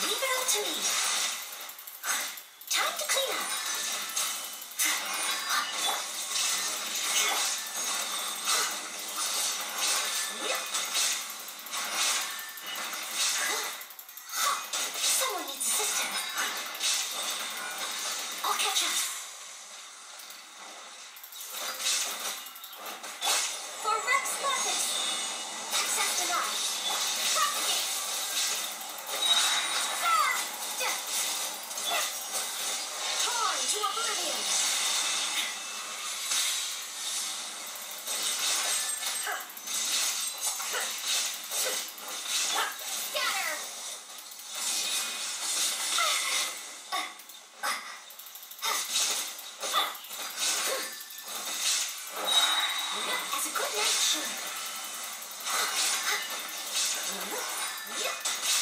Leave it up to me. Time to clean up. Someone needs assistance. I'll catch up. For Rex Lapis. Access denied. Propagate. Torn to oblivion. Scatter. As a good natural.